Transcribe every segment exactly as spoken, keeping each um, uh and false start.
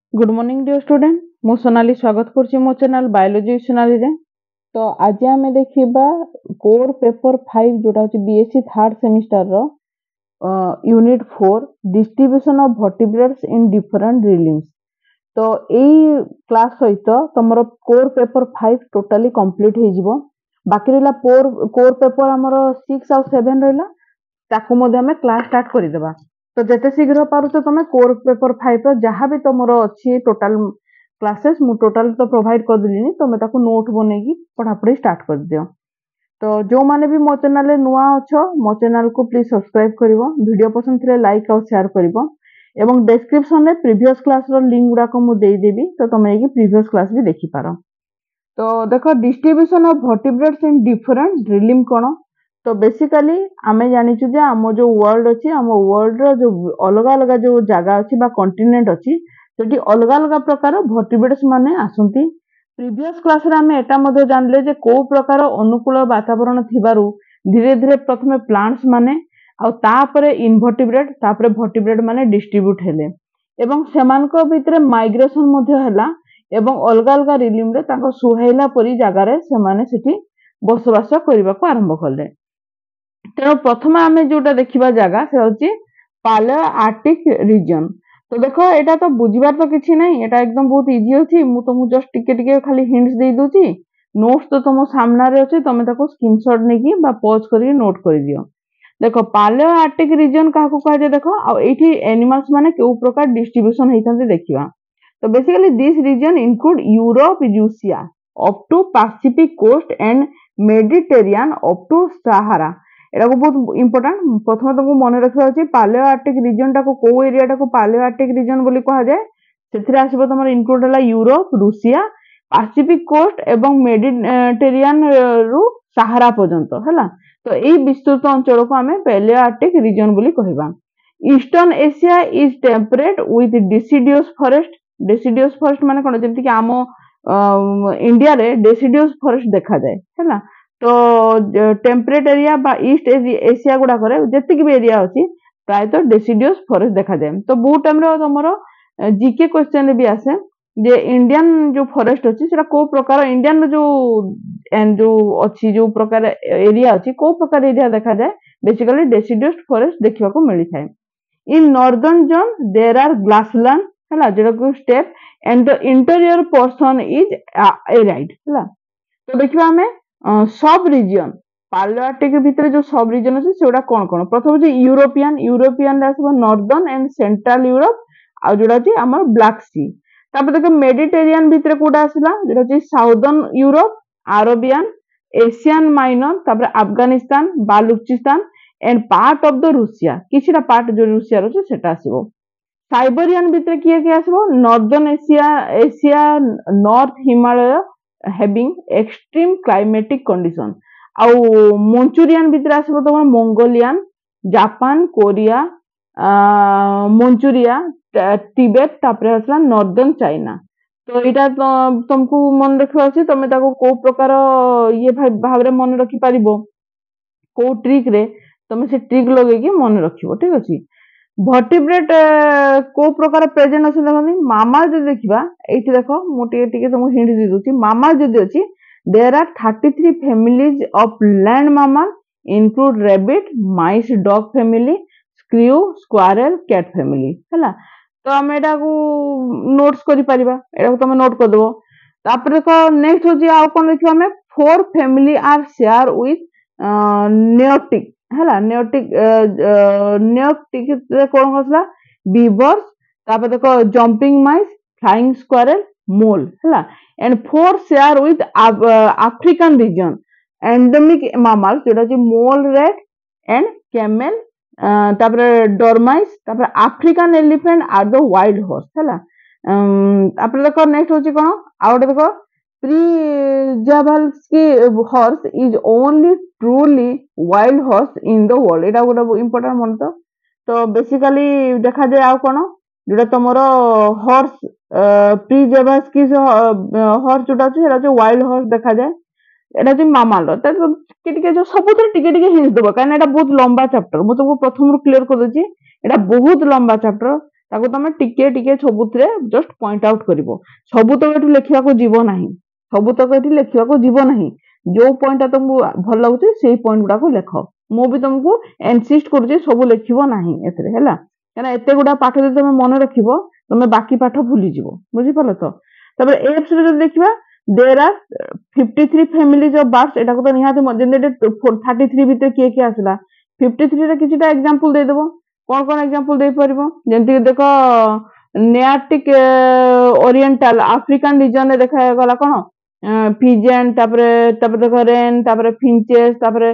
Good morning dear student मु सोनाली स्वागत करछि मो चैनल बायोलॉजी सोनाली रे। तो आज आमे देखिबा कोर पेपर फाइव जोटा होछि बीएससी थर्ड सेमिस्टर रो unit four distribution of vertebrates in different realms. तो एई क्लास सहित तमरो core paper five totally complete हे जिवो। बाकी रहला कोर कोर पेपर हमरो सिक्स और सेवन रहला ताकू मध्ये हमें क्लास स्टार्ट करि देबा। तो जेते शीघ्र पारुछ तमे कोर पेपर फाइव रो जहाँ भी तुमरो अच्छी टोटल क्लासेस मु टोटल तो प्रोवाइड कर दिलिनी तमे ताको नोट बनेगी पढ़ा पढ़ी स्टार्ट कर दियो। तो जो माने भी मो चैनल रे नुआ अछो मो चैनल को प्लीज सब्सक्राइब करिवो, वीडियो पसंद थिले लाइक और शेयर करिवो एवं डिस्क्रिप्शन रे प्रीवियस क्लास रो लिंक गुडा को मु देई देबी तो तमे एकी प्रीवियस क्लास भी देखि पारो। तो देखो distribution of vertebrates in different realm कोन। तो बेसिकली आमे जानिछु जे हम जो वर्ल्ड अछि हम वर्ल्ड रो जो अलग अलग जो जगह अछि बा कॉन्टिनेंट अछि सेठी अलग अलग प्रकार वर्टिब्रेट्स माने आसंती। प्रीवियस क्लास रे आमे एटा मध्ये जानले जे को प्रकार अनुकूल वातावरण थिबारु धीरे धीरे प्रथमे प्लांट्स माने आ तापरे इनवर्टिब्रेट तापरे वर्टिब्रेट माने डिस्ट्रीब्यूट हेले एवं सेमानको भितरे माइग्रेशन मध्ये हला एवं अलग अलग रिलिम रे ताको सुहाइला परी जगह रे सेमाने सेठी बसवास करिबा को आरंभ करले। तेणु प्रथम आम जोटा देखा जगह से हूँ पालियो आर्टिक रीजन। तो देखो एटा तो बुझीबार तो किसी नहीं, एटा एकदम बहुत इजी अच्छी मु तुमको जस्ट टिके टिके खाली हिंट्स दे दूची। नोट्स तो तुम सामने रे अच्छे तुम ताको स्क्रीनशॉट नेकी बा पॉज करके नोट कर दियो। देखो पालियो आर्टिक रीजन क्या कह जाए देखो आ एठी एनिमल्स माने केउ प्रकार डिस्ट्रीब्यूशन होइतंते देखिबा। तो basically this region include Europe Russia up to Pacific coast and Mediterranean up to Sahara. एटा को बहुत इंपोर्टेंट प्रथम तुमको मन रखा अछि पालियो आर्टिक रीजन टा को को एरिया टा को पालियो आर्टिक रीजन बोली कहा जाए। सेथिरे आसीबो तमर इंक्लूड हला यूरोप रूसिया पैसिफिक कोस्ट एवं मेडिटेरियन रु सहारा पर्यंत हला। तो एई विस्तृत अंचल को हमें पालियो आर्टिक रीजन बोली कहबा। Eastern Asia is temperate with deciduous forest. Deciduous forest माने कोन जेंति कि आमो इंडिया रे डिसिडियस फॉरेस्ट देखा जाए हला। तो टेम्परेट एरिया बा ईस्ट एशिया गुडा करे जेतिक भी एरिया अछि प्राय तो डिसिडियस फॉरेस्ट देखा जाए। तो बहुत टाइम रे तमरो जीके क्वेश्चन भी आसे जे इंडियन जो फॉरेस्ट अछि सेटा को प्रकार इंडियन जो एंड जो अछि जो प्रकार एरिया अछि को प्रकार एरिया देखा जाए बेसिकली डिसिडियस फॉरेस्ट देखिबा को मिली थाए। In northern zone there are grassland हला जेटा को steppe and the interior portion is arid हला। तो देखिबा हमें सब रीजन पालियो आर्टिक भितर जो सब रीजन अछि सेडा कोन कोन। प्रथम जे यूरोपियन यूरोपियन आसबो नॉर्दर्न एंड सेंट्रल यूरोप आ जोडा जे हमर ब्लैक सी। तापर देखो मेडिटेरियन भितर कोडा आसिला जेडा जे southern Europe Arabian Asian minor तापर Afghanistan Baluchistan and part of the Russia किछिटा पार्ट जो रूसिया रो सेटा आसीबो। साइबेरियन भितर किए के आसीबो northern Asia Asia north Himalaya having extreme climatic condition आउ मंचूरियन भितर आसीबो तमर Mongolian Japan Korea Manchuria Tibet तापर आसला नॉर्दर्न चाइना। तो एटा तुमको मन रखिबा अछि तमे ताको को प्रकार ये भाव रे मन रखि परिबो को ट्रिक रे तमे से ट्रिक लगे कि मन रखिबो ठीक अछि। वर्टिब्रेट को प्रकार प्रेजेंट अछि देखनि मामा जे देखिबा एठी देखो मु टिके टिके तुमको हिंट दे दूची। मामा जदि अछि there are thirty-three families of land mammal include rabbit mice dog family screw squirrel cat family हला। तो हम एटा को नोट्स करि परिबा एटा को तमे नोट कर देबो। तापर देखो नेक्स्ट हो जे आ कोन देखिबा हमें four family are share with Nearctic हला। नेओटिक नेओटिक रे कोन होसला बीवर्स तापर देखो jumping mice flying squirrel mole हला and four share with African region endemic mammals जोटा जे मोल रेट एंड कैमल तापर डॉर्माइस तापर African elephant are the wild horse हला। तापर देखो नेक्स्ट होची कोन आउट देखो Przewalski horse is only truly wild horse in the world. एटा गोटा इंपोर्टेंट मन तो। तो बेसिकली देखा जाए आ कोन जोटा तमरो हॉर्स प्रीजावल्स्की हॉर्स जोटा छै एटा जो वाइल्ड हॉर्स देखा जाए एटा जे मामाल त टिके टिके जो सबुतर टिके टिके हिंस देबो कारण एटा बहुत लंबा चैप्टर मु तुमको प्रथम रु क्लियर कर देछि। एटा बहुत लंबा चैप्टर ताको तमे टिके टिके सबुतरे जस्ट पॉइंट आउट करिवो सबु तो एठु लेखिया को जीवो नाही सबु तो एठु लेखिया को जीवो नाही जो पॉइंट तुमको भल लागुची सेही पॉइंट गुडा को लेख मु भी तुमको इनसिस्ट करूची सब लेखिबो नाही एतरे हैला काना एते गुडा पाठ जे तुम मन रखिबो तुम बाकी पाठ भूली जीवो बुझी पालो तो तबे एप्स रे जो देखिबा there are fifty three families of birds एटा को तो निहाते मजेंडे थर्टी थ्री भीतर किए किए आसला फिफ्टी थ्री रे किछिटा एग्जांपल दे देबो कौन कौन एग्जांपल दे परिबो जेंति देखो नेआर्टिक ओरिएंटल अफ्रीकन रीजन रे देखा गला कोन पिजन तापरे तापरे देखो रेन तापरे फिंचेस तापरे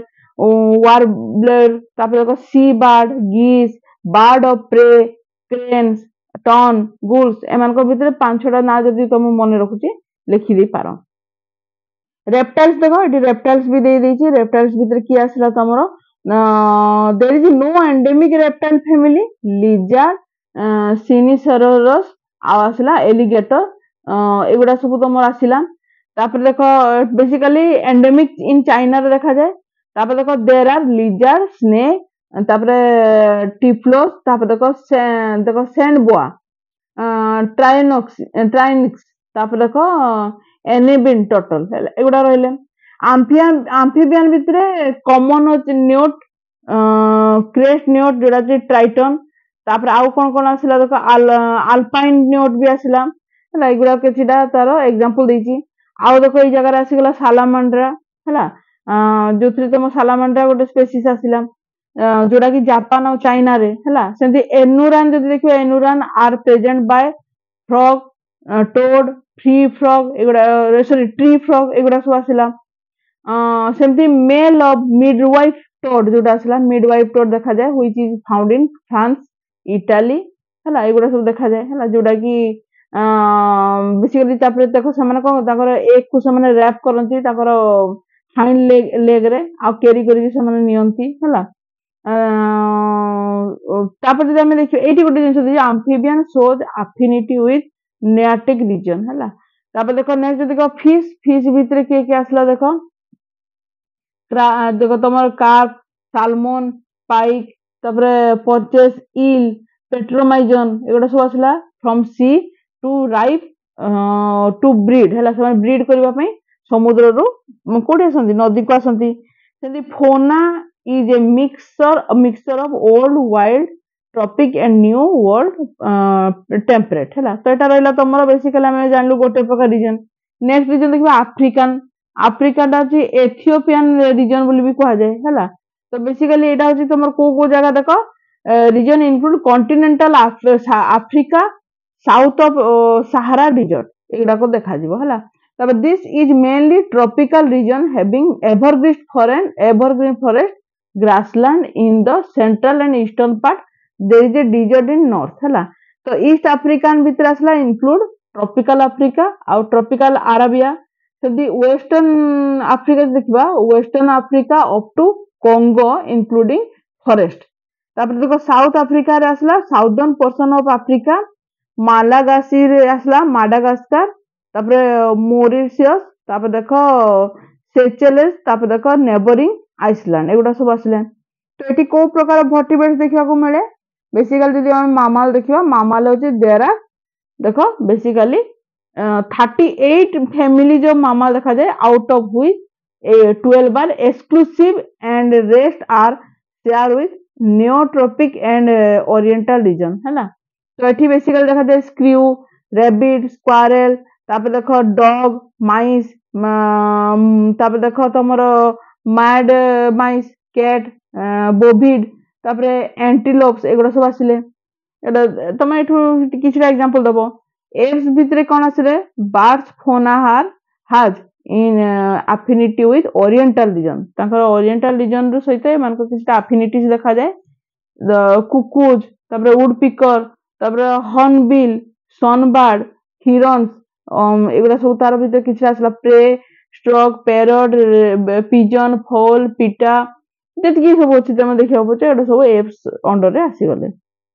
वार्बलर तापरे देखो sea bird geese bird of prey cranes tern gulls एमान को भीतर पांच छटा ना जदी तुम मन रखुची लिखि दे पारो रेप्टाइल्स देखो एटी रेप्टाइल्स भी दे देची रेप्टाइल्स भीतर की आसला तमरो there is no endemic reptile family lizard Shinisaurus आसला एलिगेटर एगुडा सब तमर आसिला तापर देखो बेसिकली एंडेमिक इन चाइना रे देखा जाए तापर देखो देयर आर लिजर्ड स्नेक तापर टिफ्लोस तापर देखो देखो सैंड बोआ ट्राइनॉक्स ट्राइनिक्स तापर देखो एनेबिन टोटल एगुडा रहले आम्फिबियन आम्फिबियन भितरे कॉमन न्यूट क्रेस्ट न्यूट जोडा जे ट्राइटन तापर आउ कोन कोन आसिला देखो अल्पाइन न्यूट भी आसिला हला एगुडा केचिडा तारो एग्जांपल देची आउ देखो ए जगह आसी गला सालामांड्रा हला जोथि तम सालामांड्रा गोटे स्पेसीज आसिला जोडा कि जापान और चाइना रे हला सेंती एनुरान जदि देखियो anuran are present by frog toad free frog एगुडा सॉरी ट्री फ्रॉग एगुडा सब आसिला सेंती मेल ऑफ मिडवाइफ टोड जोडा आसिला मिडवाइफ टोड देखा जाए which is found in France Italy हला एगुडा सब देखा जाए हला जोडा कि बेसिकली तापर देखो समान को ताकर एक को समान रैप करंती ताकर हाइंड लेग लेग रे आ कैरी करी समान नियंती हला तापर जदि हमें देखियो एटी गोटे जिंस the amphibian shows affinity with Nearctic region हला तापर देखो नेक्स्ट देखो फिश फिश भीतर के के आसला देखो देखो तमर कार्प साल्मन पाइक तापर परचेस ईल पेट्रोमाइजन एगुडा सब आसला from sea to ripe to breed हला समान ब्रीड करबा पई समुद्र रो कोडी आसंती नदी को आसंती सेंती फोना is a mixture a mixture of old wild tropic and new world uh, temperate हैला तो एटा रहला तमरो बेसिकली हम जानलु गोटे प्रकार रीजन नेक्स्ट रीजन देखबा अफ्रीकन अफ्रीका दा जी एथियोपियन रीजन बोली भी कहा जाए हैला तो बेसिकली एटा होची तमर को को जगह देखो region include continental Africa south of Sahara desert एगुडा को देखा जीवो हैला तब this is mainly tropical region having evergreen forest evergreen forest grassland in the central and eastern part there is a desert in north हैला तो east African भीतर आसला इंक्लूड ट्रॉपिकल अफ्रीका और ट्रॉपिकल अरेबिया सेदी वेस्टर्न अफ्रीका देखबा western Africa up to Congo including forest तापर देखो south Africa रे आसला southern portion of Africa Malagasy रे आसला माडागास्कर तापर मॉरिशस तापर देखो सेचेलेस तापर देखो नेबरिंग आइसलैंड एगुडा सब आसले तो एटी को प्रकार वर्टिब्रेट्स देखा को मिले बेसिकली जदि हम मामाल देखिबा मामाल होचे देरा देखो basically thirty eight families of mammal देखा जाए out of which twelve are exclusive and rest are share with Neotropic and oriental region हैला तो एटी बेसिकली देखा जाए स्क्रू रैबिट स्क्वारेल तापर देखो डॉग माइस तापर देखो तमरो मैड माइस कैट बोविड तापरे एंटीलोप्स एगुडा सब आसिले एटा तमे एठु किछटा एग्जांपल दबो एप्स भितरे कोन आसिले बर्ड्स फोनाहार has in affinity with Oriental region ताकर ओरिएंटल रीजन रो सहित मान को किछटा अफिनिटीज देखा जाए द कुकुज तापरे वुड पिकर तापरे हॉर्नबिल सनबर्ड हिरन्स एगुडा सब तार भितर किछटा आसला प्रे stork parrot pigeon fowl pitta जतकी सब अछि तमे देखियो पछे एटा सब एप्स अंडर रे आसी गले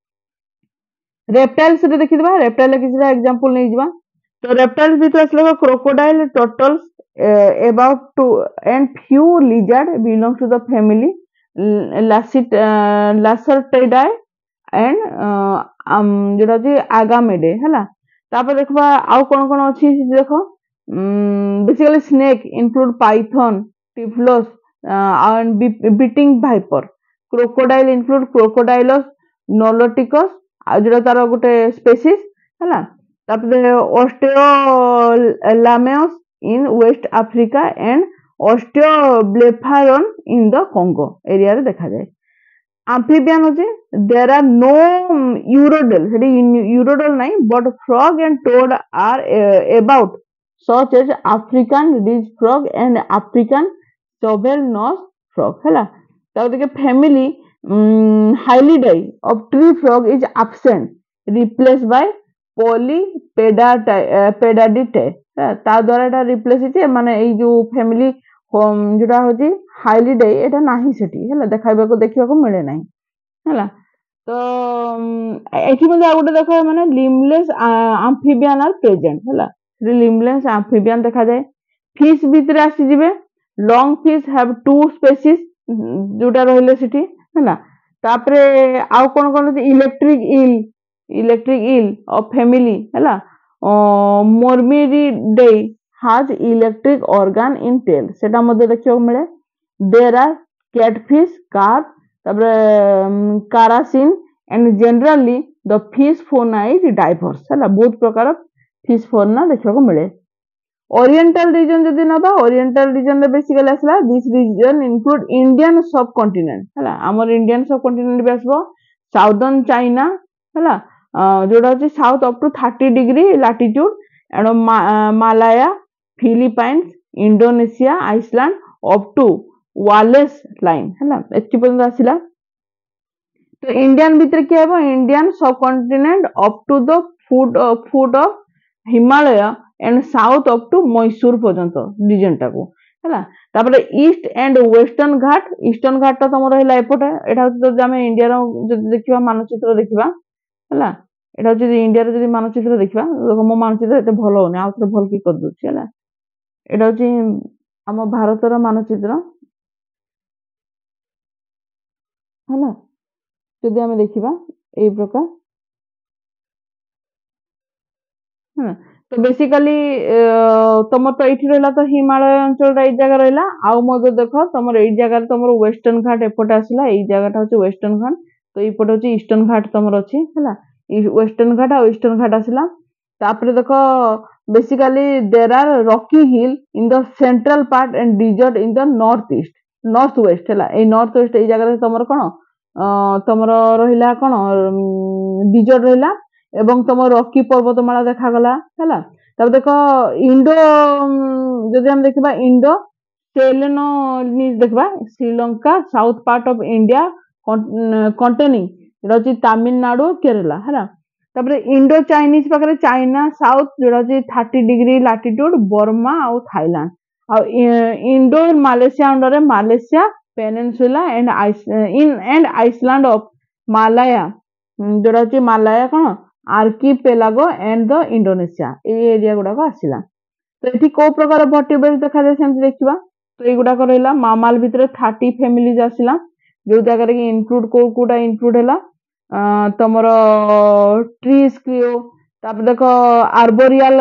रेप्टाइल्स रे देखिबा रेप्टाइल किछटा एग्जांपल नै जिबा तो रेप्टाइल्स भितर आसला crocodile turtles about two and few lizard belong to the family Lacertidae Lacertidae and जोटा अच्छी आगामेडे है। तापर देखा आउ कौन कौन अच्छी देख basically snake include python Typhlops and Bitis viper crocodile include Crocodylus niloticus जोटा तार गोटे स्पेसीज है। तापर Osteolaemus in west Africa and Osteoblepharon in the Congo area रे देखा जाए। amphibian होचे there are no urodel Sethi urodel नहीं but frog and toad are uh, about such as African ridge frog and African shovel nose frog है। ताऊ देखे family um, hylidae of tree frog is absent replaced by polypedadite ता द्वारा एटा replace होचे माने ए जो family जोटा होची हाइलिडे एटा नाही सेठी हैला देखाइबा को देखिबा को मिले नाही हैला। तो एठी मध्ये आ गोटे देखा माने लिमलेस एम्फीबियन आर प्रेजेंट हैला लिमलेस एम्फीबियन देखा जाए। फिश भीतर आसी जिवे lung fish have two species जोटा रहले सेठी हैला। तापरे आ कोन कोन electric eel electric eel of family हैला Mormyridae has electric organ in tail सेटा मध्ये देखियो मिले। there are catfish carp तापरे करासिन and generally the fish fauna is diverse हैला बहुत प्रकार fish fauna देखियो को मिले। ओरिएंटल रीजन जदि नबा ओरिएंटल रीजन रे बेसिकली आसला this region include Indian subcontinent हैला हमर इंडियन सब कॉन्टिनेंट बे आसबो साउदर्न चाइना हैला जोडा होची south up to thirty degree latitude and Malaya Philippines Indonesia island up to Wallace line हैला एति पर्यंत आसिला। तो इंडियन भीतर के हेबो Indian subcontinent up to the foot foot of Himalaya and south up to Mysore पर्यंत रीजन टाको हैला। तापर east and western Ghat eastern Ghat तो तमरो हैला एपटे एटा होची तो हमें इंडिया रो जदि देखिबा मानचित्र देखिबा हैला एटा होची इंडिया रो जदि मानचित्र देखिबा देखो मो मानचित्र एते भलो होने आ थोड़ा भल की कर दोछि हैला। एटा होची हम भारत रो मानचित्र हैला जदि हमें देखिबा एई प्रकार है। तो बेसिकली तुम तो ये रहा तो हिमालय अंचल ए जगह रहा आउ मधे देख तुम ये जगह तुम वेस्टर्न घाट एपटे आसला ये जगह हूँ वेस्टर्न घाट तो ये हूँ ईस्टर्न घाट तुम अच्छी है वेस्टर्न घाट आ ईस्टर्न घाट आसला। तापर देख basically there are rocky hill in the central part and desert in the north east north west है नॉर्थ वेस्ट ये जगह तुम कौन तुम रहा कौन डिजर्ट रहा एवं तुम रॉकी पर्वतमाला देखा गला हैला। तब देखो इंडो जदि हम देखबा इंडो सेलेनोनिस देखबा Sri Lanka south part of India containing रची तमिलनाडु केरला हैला। तब इंडो चाइनीज पाखरे चाइना साउथ जोड़ा थर्टी डिग्री लैटिट्यूड बर्मा और थाईलैंड आ Indo Malaysia under Malaysia peninsula and in and island of Malaya जोड़ा मालाया कौन आर्कीपेलागो एंड द इंडोनेशिया ये एरिया गुडा को आसिला। तो एठी को प्रकार वर्टिब्रेट्स देखा जाय सेम देखिबा तो ए गुडा को रहला मामाल भितर थर्टी फैमिलीज आसिला जो जगह रे इंक्लूड को कोडा इंक्लूड हैला तमरो ट्री स्क्रियो तापर देखो आर्बोरियल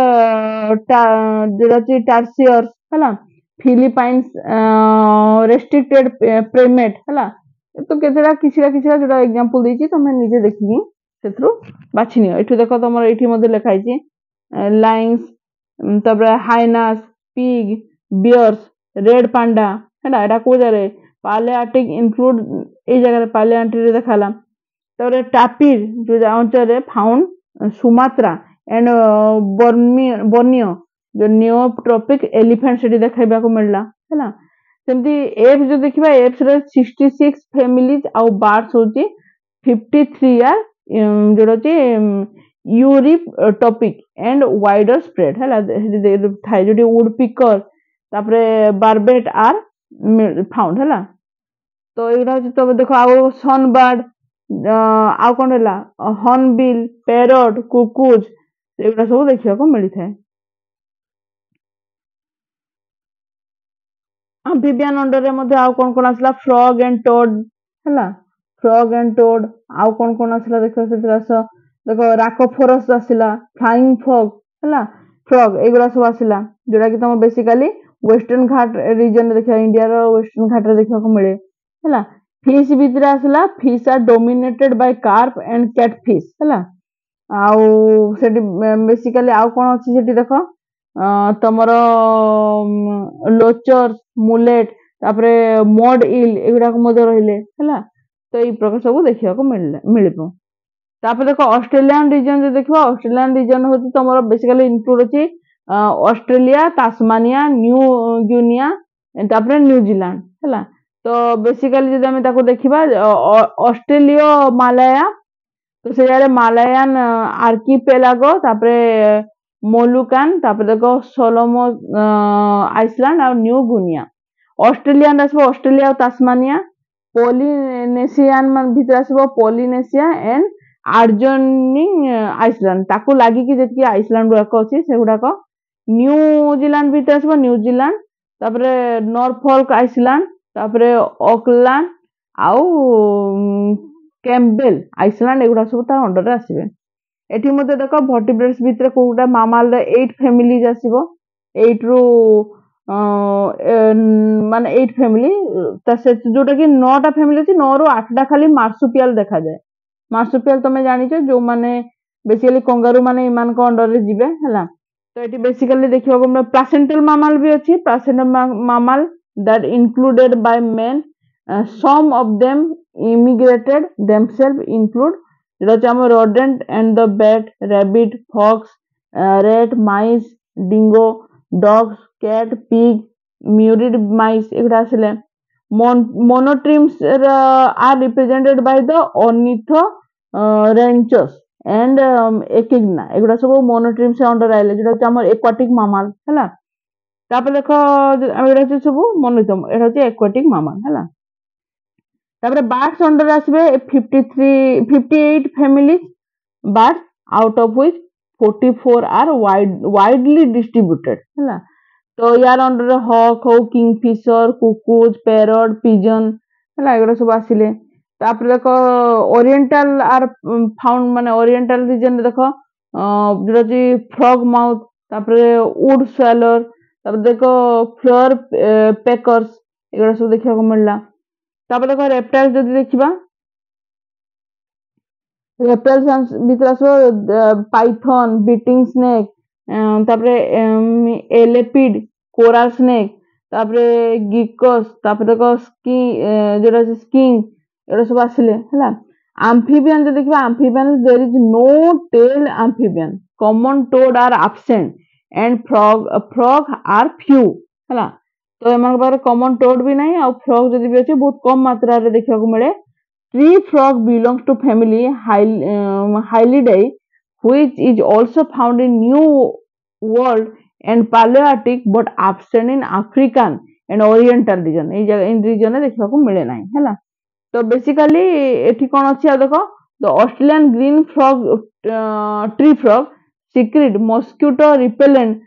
जोड़ा ची टार्सियर्स हैला फिलीपाइंस रेस्ट्रिक्टेड प्रेमेट हैला। तो केतेडा किछिरा किछिरा जोड़ा एग्जांपल देछि तमे निजे देखिनी सेथरो बाछि नियो। एठु देखो तमरो एठी मध्ये लिखाइ छि लाइन्स तबरे hyenas pig bears red panda हैला एटा को जारे पालियाटिक इंक्लूड ए जगह रे पालियाटिक रे देखाला। तबरे टापिर जो अंचल रे फाउंड सुमात्रा एंड बोर्नियो जो नियोट्रोपिक एलिफेंट सेठी देखाइबा को मिलला हैला। सेमती एप्स जो देखिबा एप्स रे सिक्सटी सिक्स फैमिलीज आ बर्ड्स होची फिफ्टी थ्री आर जोड़ा eurytopic and wider spread है थाई जो वुड पिकर तापरे बारबेट आर फाउंड है। तो ये तो देखो आउ सनबर्ड आउ कौन है हॉर्नबिल पैरट कुकुज एगुड़ा सब देखा को मिलता है। एम्फीबियन अंडर रे आउ कौन कौन आसला फ्रॉग एंड टोड है फ्रॉग एंड टोड आउ कौन कौन आसला देखो से आस देखो राकोफोरस आसला फ्लाइंग फ्रॉग है फ्रॉग एगुड़ा सब आसला जोटा कि तुम बेसिकली वेस्टर्न घाट रीजन देखा इंडिया रो वेस्टर्न घाट रे देखा को मिले है फिश भितर आसला fish are dominated by carp and catfish है आउ सेठी बेसिकली आउ कौन अच्छी सेठी देखो तमर लोचर मुलेट तापरे मड इल एगुड़ा रहिले है तो ये प्रकार सब देखा मिल तापर देखो ऑस्ट्रेलियन रीजन जो देखो ऑस्ट्रेलियन रीजन होती तुम बेसिकली इनक्लूड अच्छी ऑस्ट्रेलिया तास्मानिया न्यू गिनिया तापर न्यूजीलैंड है तो बेसिकली जब आम देखा ऑस्ट्रेलिया मालाया तो से मालायान आर्किपेलागो तापरे मोलुकान तापर देखो सोलोमो आइसलैंड और न्यू गुनिया ऑस्ट्रेलियन आसबो ऑस्ट्रेलिया और तास्मानिया पॉलिनेशियन मान भीतर आसबो पॉलिनेशिया एंड आर्जनिंग आइसलैंड ताकू लागी कि जति आइसलैंड गुड़ाक अच्छी से गुड़ाक न्यूजीलैंड भीतर आसबो न्यूजीलैंड तापरे नॉरफॉल्क आइसलैंड तापरे ऑकलैंड आउ कैम्पबेल आइसलैंड एगुड़ा सब ता अंडर रे आसीबे एठी मते देखो वर्टिब्रेट्स भीतर कोउटा मामाल रे आठ फैमिलीज आसीबो आठ रु माने आठ फैमिली त से जोटा कि नौ टा फैमिली अछि नौ रु आठ टा खाली मार्सुपियल देखा जाय मार्सुपियल तमे जानि छ जो माने बेसिकली कंगारू माने इमान को अंडर रे जिबे हला तो एटी बेसिकली देखिबा को प्लासेंटल मामाल भी अछि placental mammal that included by main some of them immigrated themselves include rodent and the bat rabbit fox uh, rat mice dingo dogs cat pig murid mice एगुड़ा आसले monotremes uh, are represented by the ornitho uh, ranchers and um, echidna एगुड़ा सब monotremes से under आइले जोटा हमर aquatic mammal हला तापर देखो एगुड़ा सब मोनोटम एटा होची aquatic mammal हला तापर बर्ड्स अंडर आसबे तिरेपन अट्ठावन families birds out of which चौवालीस आर वाइड वाइडली डिस्ट्रीब्यूटेड हैला तो यार अंडर हॉक हो किंगफिशर कुकुज पैरट पिजन हैला एगुड़ा सब आसिले तापर देखो ओरिएंटल आर फाउंड माने ओरिएंटल रीजन देखो जोटा जी फ्रॉग माउथ तापर वुड स्वैलर तापर देखो फ्लोर पेकर्स एगुड़ा सब देखा को मिलला तापर देखो रेप्टाइल्स जदि देखिबा रेप्टाइल्स भीतर आसो पाइथन बीटिंग स्नेक तापर एलेपिड कोरल स्नेक तापर गिकस तापर देखो स्की जोटा स्किंग एरा सब आसिले हला एम्फीबियन जो देखिबा amphibian there is no tail amphibian common toad are absent and frog frog are few हला तो एमान बारे कॉमन टोड भी नहीं और फ्रॉग जदि भी अछि बहुत कम मात्रा रे देखा को मिले tree frog belongs to family Hylidae which is also found in New World and Palearctic but absent in African and oriental region ए जगह इन रीजन रे देखा को मिले नहीं हैला तो बेसिकली एठी कोन अछि देखो the Australian green frog tree frog secrete mosquito repellent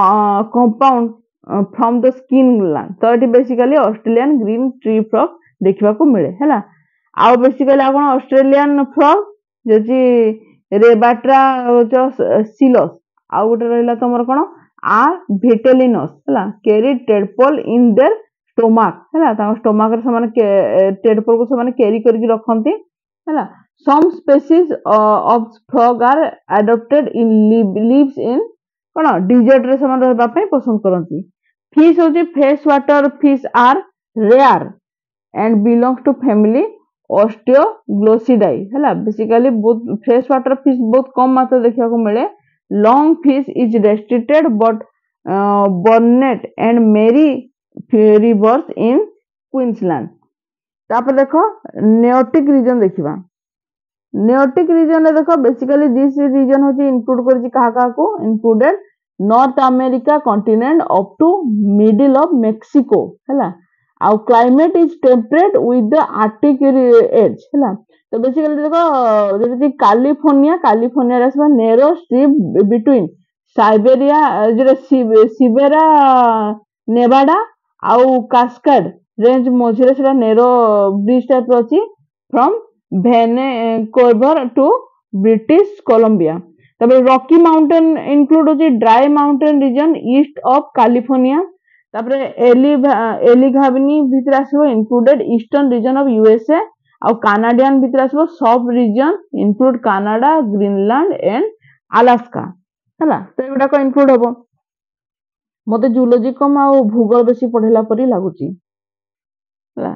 compound from the skin gland तो ये basically Australian green tree frog देखा को मिले है आउ बेसिकली आ ऑस्ट्रेलियन फ्रॉग जो रेबाट्रा जो सिलस आउ गोटे रहा तुम कौन आ भिटेलिनस है carry tadpole in their stomach है स्टोमाक टेडपोल को से कैरी करके रखती है some species of frog are adopted in lives in कौन डिजर्ट रे समान रहबा पई पसंद करती फिश होची fresh water fish are rare and belongs to family Osteoglossidae हैला बेसिकली बहुत फ्रेश वाटर फिश बहुत कम मात्रा देखा को मिले long fish is restricted but Burnett and Mary rivers in Queensland तापर देखो नेओटिक रीजन देखिबा नेओटिक रीजन रे देखो बेसिकली दिस रीजन होची इंक्लूड करची कहा कहा को included North America continent up to middle of Mexico हैला आउ climate is temperate with the Arctic edge हैला तो बेसिकली देखो जैसे कैलिफोर्निया कैलिफोर्निया रे सब नेरो स्ट्रिप बिटवीन साइबेरिया जो सिबेरा नेवाडा आउ कास्केड रेंज मझिरे सेटा नेरो ब्रिज टाइप अछि from Vancouver to British Columbia. तब रॉकी माउंटेन इंक्लूड होची dry mountain region east of California. तब एली एलिघावनी भीतर आसो included eastern region of USA और कानाडियन भीतर आसो सब region include Canada Greenland and Alaska हला। तो एगुडा को इंक्लूड होबो। मते जूलॉजी कम आ भूगोल बेसी पढ़ेला परी लागुची हला।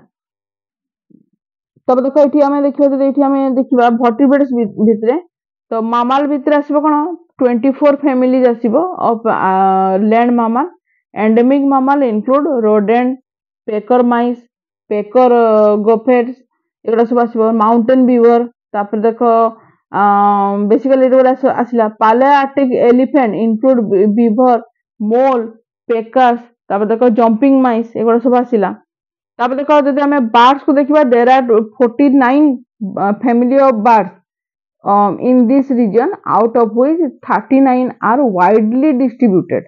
तब देखो एठी हमें देखियो जे एठी हमें देखिबा वर्टिब्रेट्स भितरे तो मामाल भितरे आसीबो कोन चौबीस फैमिलीज आसीबो of land mammal. Endemic mammal include rodent pocket mice pocket gophers एगुडा सब आसीबो माउंटेन बीवर। तापर देखो बेसिकली एगुडा आसीला Palearctic elephant include beaver mole peckers. तापर देखो जंपिंग माइस एगुडा सब आसीला। तापर देखो जदि हमें बर्ड्स को देखिबा देयर आर उनचास family of birds um, in this region out of which thirty-nine are widely distributed।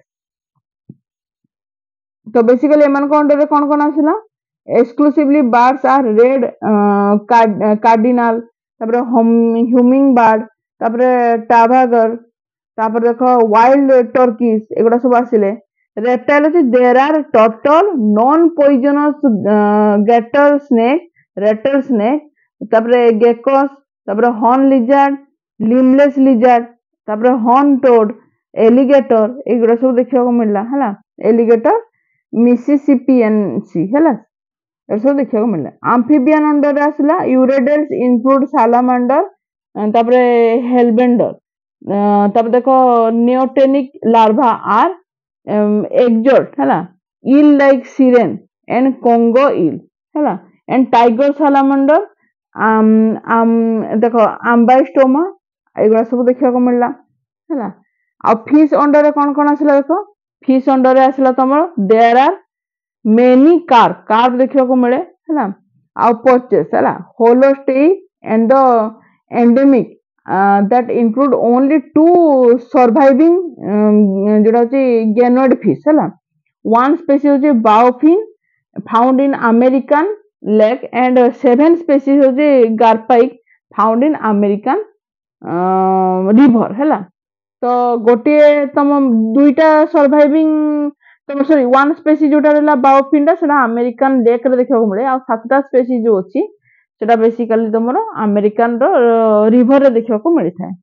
तो बेसिकली एमन को अंडर कौन कौन आसिला exclusively birds are red cardinal तापर ह्यूमिंग बर्ड तापर टाभागर तापर देखो वाइल्ड टर्कीज एगुडा सब आसिले। रेप्टाइल अछि there are turtle non poisonous gator snake rattle snake तापर गेकस तापर हॉर्न लिजार्ड लिमलेस लिजार्ड तापर हॉर्न टोड एलिगेटर एगुडा सब देखियो को मिलला हला। एलिगेटर मिसिसिपियनसी हला ए सब देखियो को मिलला। एम्फिबियन अंडर आसला यूरेडेल्स इंक्लूड सालामांडर तापर हेलबेंडर तापर देखो नियोटेनिक लार्वा आर एक्सोट हला eel like siren and Congo eel हला एंड टाइगर सालामांडर आम आम देखो आम्बाइस्टोमा एगुडा सब देखियो को मिलला हला। आ फिश अंडर कोन कोन आसला देखो फिश अंडर आसला तमर there are many carp carp देखियो को मिले हला। आ पर्चेस हला Holostei and the endemic that include only two surviving जोडा होची गेनोइड फिश हला। वन स्पीशीज होची bowfin found in American lake and seven species होची garpike found in American river हला। तो गोटे तम दुईटा सर्वाइविंग तम सॉरी वन स्पीशीज जोटा रहला बाओफिन सेटा अमेरिकन लेक रे देखियो मिले आ सातटा स्पीशीज जो अछि सेटा बेसिकली तमरो अमेरिकन रो रिवर रे देखियो को मिलि थाए।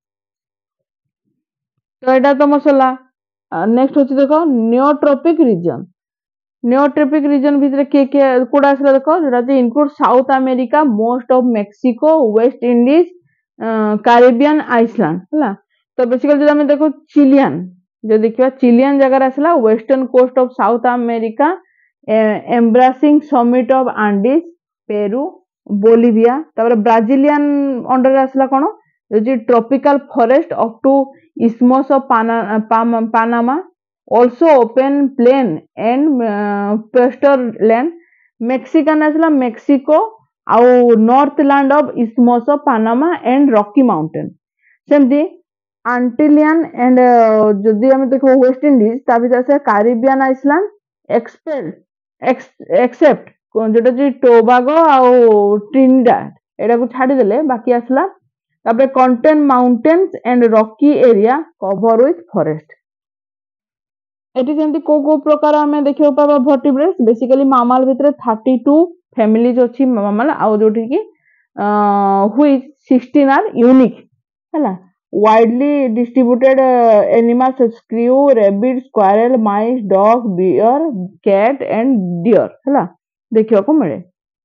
तो एटा तम सला नेक्स्ट होछि देखो नियोट्रॉपिक रीजन। नियोट्रॉपिक रीजन भीतर के के कोडा आसला देखो जोटा जे include South America most of Mexico West Indies Caribbean island हला। तो बेसिकली जो हमें देखो चिलियन जो देखियो चिलियन जगह आसला western coast of South America embracing summit of Andes Peru Bolivia. तापर ब्राजिलियन अंडर आसला कोन जो tropical forest up to isthmus of Panama also open plain and uh, pasture land। Mexican आसला मेक्सिको आउ north land of isthmus of Panama and Rocky mountain. सेमती Antillean and जदि हम देखो वेस्ट इंडीज ता भीतर से कैरिबियन आइसलैंड एक्सपेल्ड एक्सेप्ट जोटा जी टोबागो आउ ट्रिनिडाड एटा को छाडी देले बाकी आसला। तापर contain mountains and rocky area cover with forest. एटी जेंति को को प्रकार हमें देखियो पाबा वर्टिब्रेट्स बेसिकली मामाल भितरे बत्तीस फैमिलीज अछि मामाल आउ जोठी की व्हिच सोलह आर यूनिक हला widely distributed animals shrew rabbit squirrel mice dog bear cat and deer हला देखियो को मिले।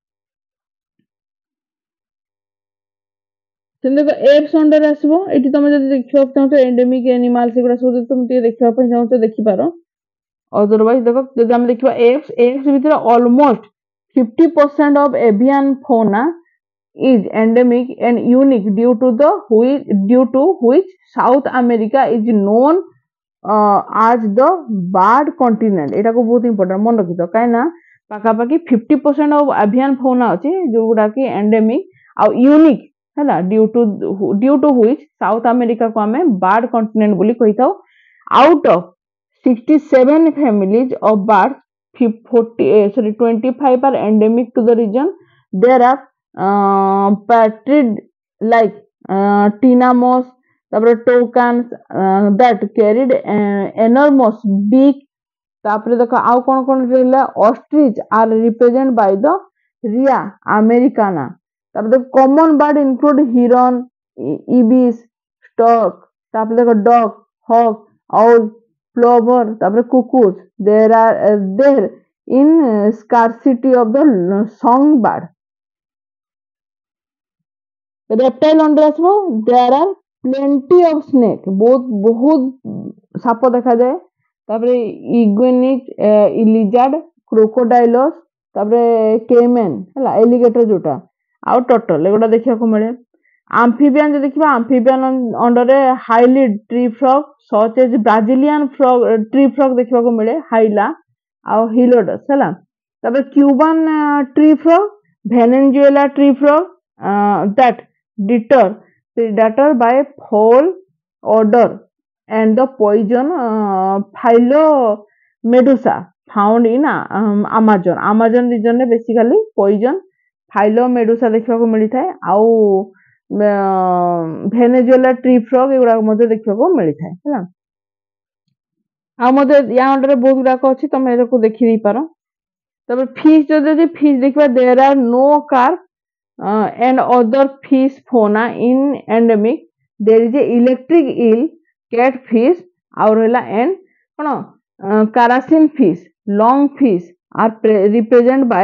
देखो एप्स अंडर आसबो एटी तुम जदि देखियो चाहतो एंडेमिक एनिमल्स एगुडा सब तुम टे देखियो पय चाहतो देखि पारो। अदरवाइज देखो जदि हम देखिबा एप्स एप्स भीतर almost fifty percent of avian fauna is endemic and unique due to the which due to which South America is known uh, as the bird continent। एटा को बहुत इंपोर्टेंट मन रखितो काहे ना पाका पाकी fifty percent of avian fauna अछि जो गुडा की एंडेमिक आ यूनिक हला due to due to which South America को हमें बर्ड कॉन्टिनेंट बोली कहिताओ। Out of sixty-seven families of birds forty sorry twenty-five are endemic to the region। there are partridge like tinamous तापर toucans that carried enormous big तापर देखो आउ कौन कौन रहला ostrich are represent by the rhea Americana तापर देखो common bird include heron ibis stork तापर देखो डॉग हॉक आउल प्लोवर तापर cuckoos there are there in scarcity of the song bird reptile under आसबो there are plenty of snake बहुत बहुत साप देखा जाए तापरे इग्वेनिक लिजार्ड क्रोकोडाइलस तापरे केमेन हला एलिगेटर जोटा आ टर्टल एगोटा देखिया को मिले आम्फिबियन जो देखिबा आम्फिबियन अंडर रे Hyla tree frog such as Brazilian frog tree frog देखिबा को मिले हाइला आ हिलोडस हला तापरे Cuban tree frog Venezuela tree frog that deter predator by foul odor and the poison uh, Phyllomedusa found in um, Amazon Amazon region रे basically poison Phyllomedusa देखा को मिली थाए आउ Venezuela tree frog एगुड़ा मध्य देखा को मिली थाए है आ मध्य या अंडर बहुत गुड़ा को अच्छी तमे एरो को देखि दी पारो तबे फिश जो दे फिश देखबा there are no carp Uh, and other fish fauna in endemic there is a electric eel catfish और होला and कौन characin fish long fish are represented by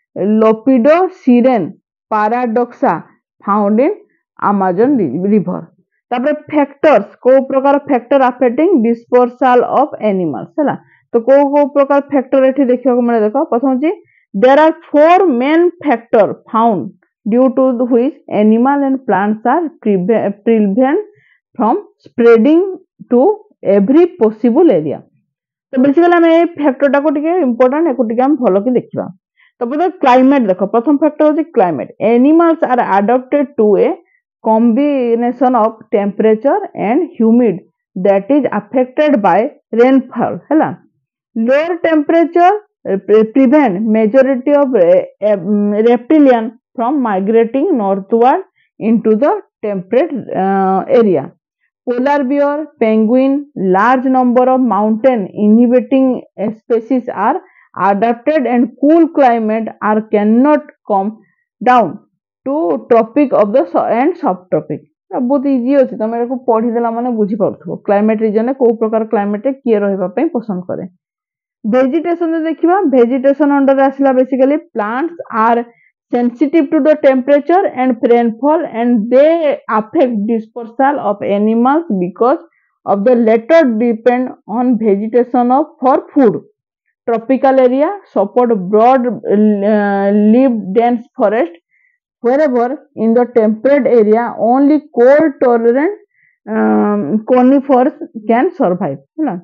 Lepidosiren paradoxa found in Amazon river तापर factors को प्रकार factor affecting dispersal of animals हैला तो को को प्रकार फैक्टर एठी देखियो को मिले देखो प्रथम जी there are four main factor found due to which animal and plants are prevent from spreading to every possible area तो बेसिकली हम ए फैक्टर टा को टिके इंपोर्टेंट एको टिके हम फॉलो की देखिबा तो पहिले क्लाइमेट देखो प्रथम फैक्टर होची climate animals are adopted to a combination of temperature and humid that is affected by rainfall हैला lower temperature prevent majority of reptilian from migrating northward into the temperate uh, area. Polar bear, penguin, large number of mountain inhabiting species are adapted and cool climate are cannot come down to tropic of the and subtropic. बहुत easy अछि तमे को पढी देला माने बुझी पड़थबो climate reason को प्रकार क्लाइमेट किए रहबा पई पसंद करे वेजिटेशन देखिबा वेजिटेशन अंडर आसला basically plants are sensitive to the temperature and rainfall and they affect dispersal of animals because of the latter depend on vegetation of for food tropical area support broad uh, leaf dense forest wherever in the temperate area only cold tolerant um, conifers can survive है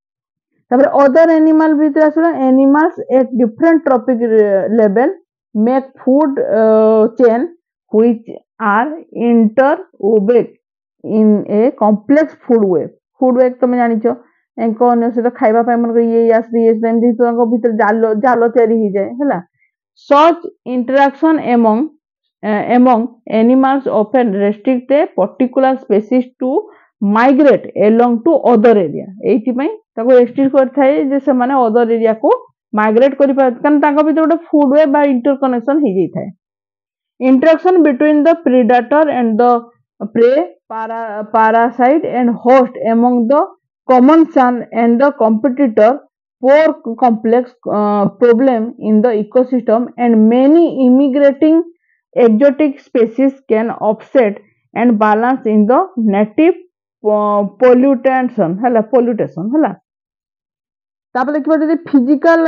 ना other animal भीतर आसला animals at different tropic level make food uh, chain which are interwoven in a complex food web food web तमे जानि छ एंको अन्य से तो खाइबा पाइ मन ये यास ये सेम दी तो भीतर जालो जालो तयारी ही जाए हैला such interaction among uh, among animals often restrict a particular species to migrate along to other area एथि पई ताको रेस्ट्रिक्ट कर थाए जे से माने अदर एरिया को माइग्रेट करि पात कन ताको भीतर गोटे फूड वे बा इंटरकनेक्शन हे जाई थाए interaction between the predator and the prey parasite and host among the common son and the competitor for complex uh, problem in the ecosystem and many immigrating exotic species can offset and balance in the native uh, pollution hela pollution hela तापर देखिबा जदि physical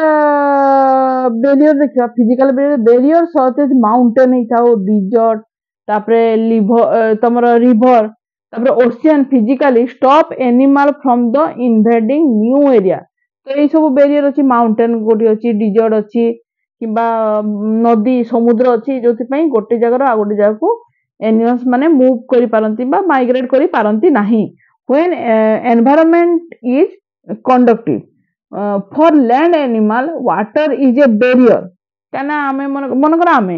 barrier देखिबा physical barrier such as mountain ही थाओ desert तापर river तमरो river तापर ocean physically stop animal from the invading new area तो ए सब बैरियर अछि माउंटेन गोटी अछि डिजर्ट अछि किबा नदी समुद्र अछि जोति पई गोटे जगह आ गोटे जगह को एनिमल्स माने मूव करि पारंती बा माइग्रेट करि पारंती नाही when environment is conductive Uh, for land animal water is a barrier kana ame mon kora ame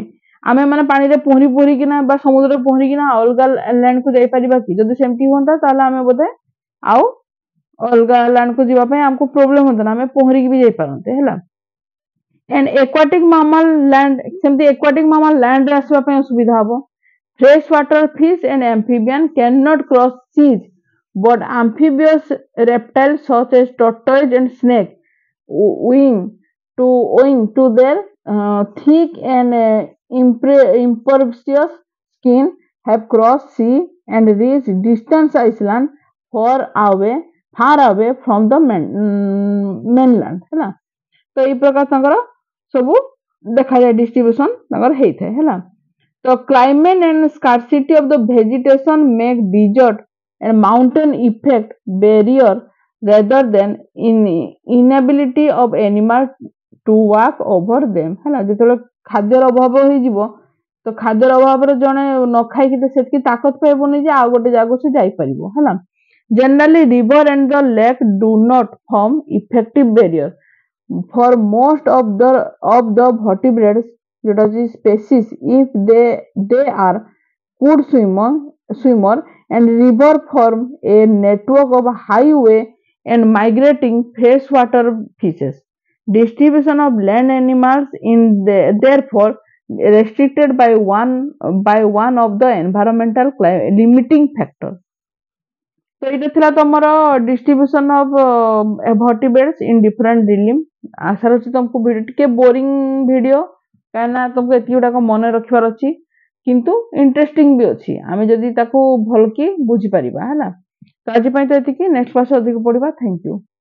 आमे माने पानी रे पहरी पहरी किना बा समुद्र पहरी किना अलगा लैंड को जाई परिबा कि जदि सेमती होंता ताले आमे बोधे आउ अलगा लैंड को जीवा पे हमको प्रॉब्लम होता ना आमे पहरी की भी जाई पारंते हैला एंड एक्वाटिक मामल लैंड सेमती एक्वाटिक मामल लैंड रे आसवा पे सुविधा हबो fresh water fish and amphibian can not cross seas but amphibious reptiles such as tortoise and snake owing to owing to their uh, thick and uh, impre- impervious skin have crossed sea and reached distant island far away far away from the main, um, mainland है ना तो ये प्रकार तंगर सबु देखा जाए distribution तंगर हेई थे है ना तो climate and scarcity of the vegetation make desert and mountain effect barrier rather than in inability of animal to walk over them है ना जेतले खाद्यर अभाव होई जीवो तो खाद्यर अभाव रे जने न खाई कि सेतकी ताकत पाइबोनी जे आ गोटे जागो से जाई परिबो है ना generally river and the lake do not form effective barrier for most of the of the vertebrates जोटा जी species if they they are good swimmer swimmer and river form a network of highway and migrating freshwater fishes. Distribution of land animals in the, therefore restricted by one by one of the environmental limiting factor. तो ये थिला तमरो distribution of vertebrates in different realm आशा रही तुमको video टिके boring video कहना तुमको एति गुडा मन रखिबार अछि किंतु इंटरेस्टिंग भी अछि आमे जदी ताको भल की बुझी परिबा हैला तो आज पई तो एति की नेक्स्ट क्लास अधिक पढिबा थैंक यू।